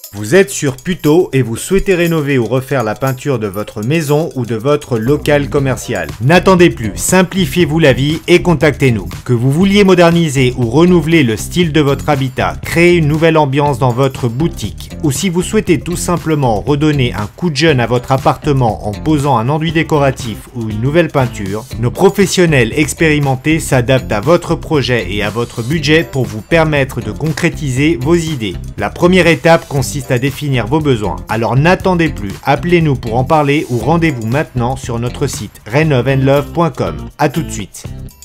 Vous êtes sur Puto et vous souhaitez rénover ou refaire la peinture de votre maison ou de votre local commercial. N'attendez plus, simplifiez-vous la vie et contactez-nous. Que vous vouliez moderniser ou renouveler le style de votre habitat, créer une nouvelle ambiance dans votre boutique, ou si vous souhaitez tout simplement redonner un coup de jeune à votre appartement en posant un enduit décoratif ou une nouvelle peinture, nos professionnels expérimentés s'adaptent à votre projet et à votre budget pour vous permettre de concrétiser vos idées. La première étape consiste à définir vos besoins. Alors n'attendez plus, appelez-nous pour en parler ou rendez-vous maintenant sur notre site renoveandlove.com. A tout de suite.